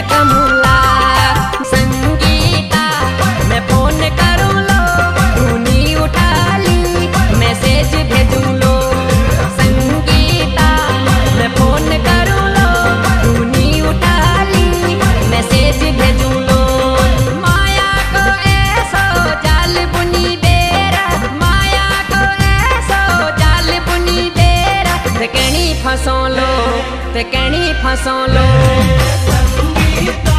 कमला। संगीता मैं फोन करूं लो, तू नहीं उठा ली, मैसेज भेजूं लो। संगीता मैं फोन करूं लो, तू नहीं उठा ली, मैसेज भेजूं लो। माया को ऐसो जाल बुनी बेरा, माया को ऐसो जाल बुनी बेरा, ते कहनी फंसो लो, ते कहनी फंसो लो।